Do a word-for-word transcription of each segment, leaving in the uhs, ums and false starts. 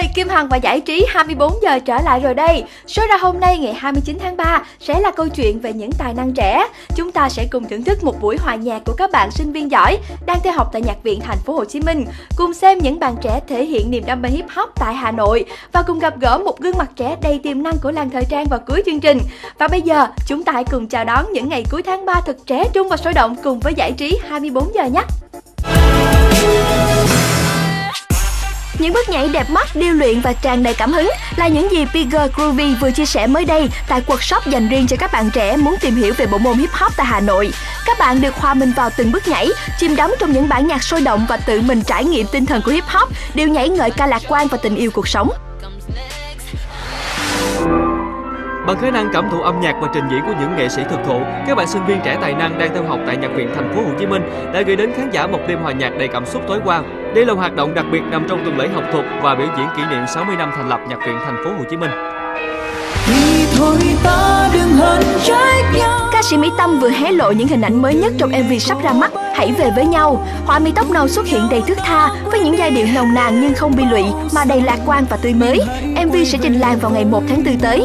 Kim Hằng và Giải trí hai mươi bốn giờ trở lại rồi đây. Số ra hôm nay ngày hai mươi chín tháng ba sẽ là câu chuyện về những tài năng trẻ. Chúng ta sẽ cùng thưởng thức một buổi hòa nhạc của các bạn sinh viên giỏi đang theo học tại Nhạc viện Thành phố Hồ Chí Minh, cùng xem những bạn trẻ thể hiện niềm đam mê hip hop tại Hà Nội và cùng gặp gỡ một gương mặt trẻ đầy tiềm năng của làng thời trang vào cuối chương trình. Và bây giờ chúng ta hãy cùng chào đón những ngày cuối tháng ba thật trẻ trung và sôi động cùng với Giải trí hai mươi bốn giờ nhé. Những bước nhảy đẹp mắt, điêu luyện và tràn đầy cảm hứng là những gì Bigger Groovy vừa chia sẻ mới đây tại workshop dành riêng cho các bạn trẻ muốn tìm hiểu về bộ môn hip hop tại Hà Nội. Các bạn được hòa mình vào từng bước nhảy, chìm đắm trong những bản nhạc sôi động và tự mình trải nghiệm tinh thần của hip hop, đều nhảy ngợi ca lạc quan và tình yêu cuộc sống. Bằng khả năng cảm thụ âm nhạc và trình diễn của những nghệ sĩ thực thụ, các bạn sinh viên trẻ tài năng đang theo học tại Nhạc viện Thành phố Hồ Chí Minh đã gửi đến khán giả một đêm hòa nhạc đầy cảm xúc tối qua. Đây là hoạt động đặc biệt nằm trong tuần lễ học thuật và biểu diễn kỷ niệm sáu mươi năm thành lập Nhạc viện Thành phố Hồ Chí Minh. Ca sĩ Mỹ Tâm vừa hé lộ những hình ảnh mới nhất trong em vê sắp ra mắt Hãy về với nhau. Họa mi tóc nâu xuất hiện đầy thướt tha với những giai điệu nồng nàn nhưng không bi lụy mà đầy lạc quan và tươi mới. em vê sẽ trình làng vào ngày một tháng tư tới.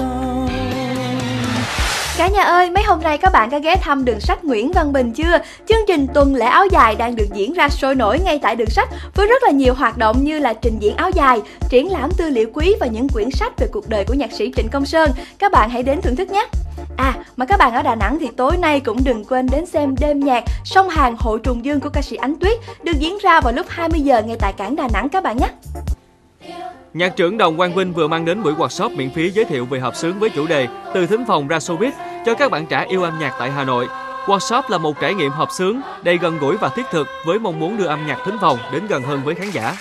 Cả nhà ơi, mấy hôm nay các bạn có ghé thăm đường sách Nguyễn Văn Bình chưa? Chương trình tuần lễ áo dài đang được diễn ra sôi nổi ngay tại đường sách với rất là nhiều hoạt động như là trình diễn áo dài, triển lãm tư liệu quý và những quyển sách về cuộc đời của nhạc sĩ Trịnh Công Sơn. Các bạn hãy đến thưởng thức nhé! À, mà các bạn ở Đà Nẵng thì tối nay cũng đừng quên đến xem đêm nhạc Sông Hàn Hội Trùng Dương của ca sĩ Ánh Tuyết được diễn ra vào lúc hai mươi giờ ngay tại cảng Đà Nẵng các bạn nhé! Nhạc trưởng Đồng Quang Vinh vừa mang đến buổi workshop miễn phí giới thiệu về hợp xướng với chủ đề Từ thính phòng ra showbiz cho các bạn trẻ yêu âm nhạc tại Hà Nội. Workshop là một trải nghiệm hợp xướng đầy gần gũi và thiết thực với mong muốn đưa âm nhạc thính phòng đến gần hơn với khán giả.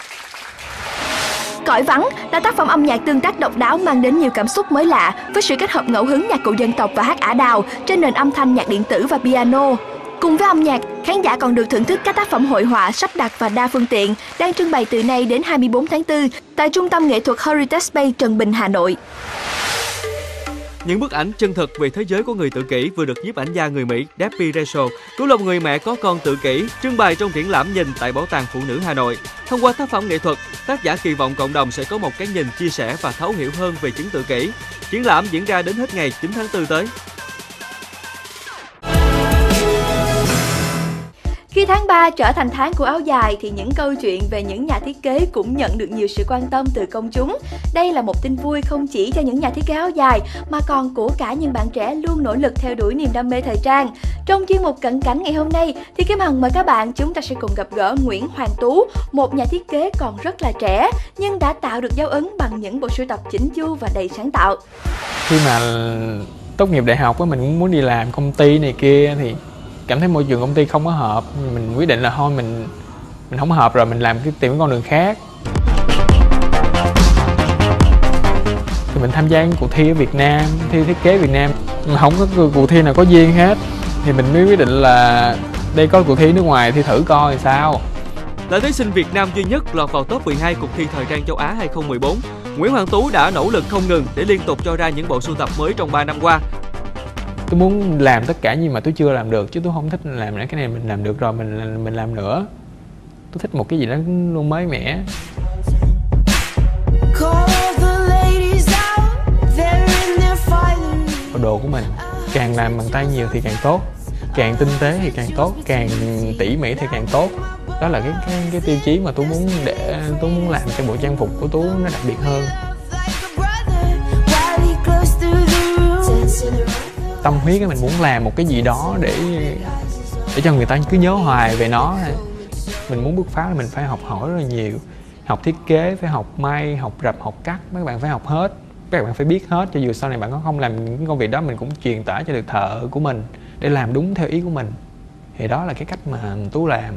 Cõi vắng là tác phẩm âm nhạc tương tác độc đáo mang đến nhiều cảm xúc mới lạ với sự kết hợp ngẫu hứng nhạc cụ dân tộc và hát ả đào trên nền âm thanh nhạc điện tử và piano. Cùng với âm nhạc, khán giả còn được thưởng thức các tác phẩm hội họa, sắp đặt và đa phương tiện đang trưng bày từ nay đến hai mươi bốn tháng tư tại Trung tâm Nghệ thuật Heritage Space Trần Bình, Hà Nội. Những bức ảnh chân thực về thế giới của người tự kỷ vừa được nhiếp ảnh gia người Mỹ Debbie Rachel, cũng là một người mẹ có con tự kỷ, trưng bày trong triển lãm Nhìn tại Bảo tàng Phụ nữ Hà Nội. Thông qua tác phẩm nghệ thuật, tác giả kỳ vọng cộng đồng sẽ có một cái nhìn chia sẻ và thấu hiểu hơn về chứng tự kỷ. Triển lãm diễn ra đến hết ngày chín tháng tư tới. Khi tháng ba trở thành tháng của áo dài thì những câu chuyện về những nhà thiết kế cũng nhận được nhiều sự quan tâm từ công chúng. Đây là một tin vui không chỉ cho những nhà thiết kế áo dài mà còn của cả những bạn trẻ luôn nỗ lực theo đuổi niềm đam mê thời trang. Trong chuyên mục Cận cảnh ngày hôm nay thì Kim Hằng mời các bạn chúng ta sẽ cùng gặp gỡ Nguyễn Hoàng Tú, một nhà thiết kế còn rất là trẻ nhưng đã tạo được dấu ấn bằng những bộ sưu tập chỉnh chu và đầy sáng tạo. Khi mà tốt nghiệp đại học mình cũng muốn đi làm công ty này kia thì cảm thấy môi trường công ty không có hợp, mình quyết định là thôi mình mình không hợp rồi, mình làm cái tìm cái con đường khác. Thì mình tham gia những cuộc thi ở Việt Nam, thi thiết kế Việt Nam, mà không có cuộc thi nào có duyên hết, thì mình mới quyết định là đây có cuộc thi nước ngoài thi thử coi thì sao. Là thí sinh Việt Nam duy nhất lọt vào top mười hai cuộc thi thời trang châu Á hai không một bốn, Nguyễn Hoàng Tú đã nỗ lực không ngừng để liên tục cho ra những bộ sưu tập mới trong ba năm qua. Tôi muốn làm tất cả nhưng mà tôi chưa làm được, chứ tôi không thích làm cái này mình làm được rồi mình mình làm nữa. Tôi thích một cái gì đó luôn mới mẻ. Đồ của mình càng làm bằng tay nhiều thì càng tốt, càng tinh tế thì càng tốt, càng tỉ mỉ thì càng tốt. Đó là cái cái, cái tiêu chí mà tôi muốn để tôi muốn làm cho bộ trang phục của Tú nó đặc biệt hơn. Tâm huyết mình muốn làm một cái gì đó để để cho người ta cứ nhớ hoài về nó. Mình muốn bứt phá là mình phải học hỏi rất là nhiều, học thiết kế, phải học may, học rập, học cắt, các bạn phải học hết, các bạn phải biết hết, cho dù sau này bạn có không làm những công việc đó mình cũng truyền tải cho được thợ của mình để làm đúng theo ý của mình. Thì đó là cái cách mà Tú làm.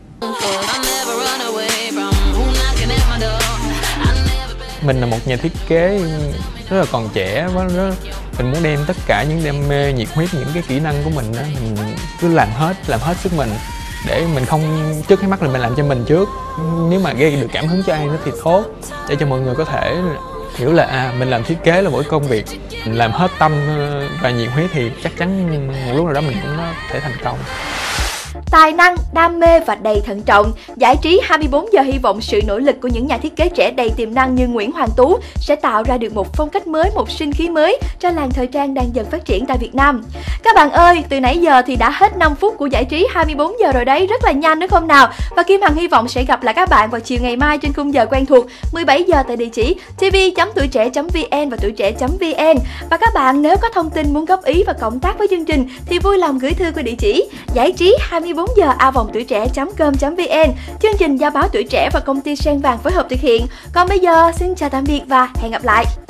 Mình là một nhà thiết kế rất là còn trẻ, rất, mình muốn đem tất cả những đam mê, nhiệt huyết, những cái kỹ năng của mình đó, mình cứ làm hết, làm hết sức mình để mình không trước cái mắt là mình làm cho mình trước. Nếu mà gây được cảm hứng cho ai nữa thì tốt, để cho mọi người có thể hiểu là à, mình làm thiết kế là mỗi công việc, mình làm hết tâm và nhiệt huyết thì chắc chắn một lúc nào đó mình cũng có thể thành công. Tài năng, đam mê và đầy thận trọng, giải trí hai mươi bốn giờ hy vọng sự nỗ lực của những nhà thiết kế trẻ đầy tiềm năng như Nguyễn Hoàng Tú sẽ tạo ra được một phong cách mới, một sinh khí mới cho làng thời trang đang dần phát triển tại Việt Nam. Các bạn ơi, từ nãy giờ thì đã hết năm phút của giải trí hai mươi bốn giờ rồi đấy, rất là nhanh đúng không nào? Và Kim Hằng hy vọng sẽ gặp lại các bạn vào chiều ngày mai trên khung giờ quen thuộc mười bảy giờ tại địa chỉ tv chấm tuổi trẻ chấm vn và tuổi trẻ chấm vn. Và các bạn nếu có thông tin muốn góp ý và cộng tác với chương trình thì vui lòng gửi thư qua địa chỉ giải trí hai mươi bốn giờ a vòng tuổi trẻ chấm com chấm vn. Chương trình do báo Tuổi Trẻ và công ty Sen Vàng phối hợp thực hiện. Còn bây giờ xin chào tạm biệt và hẹn gặp lại.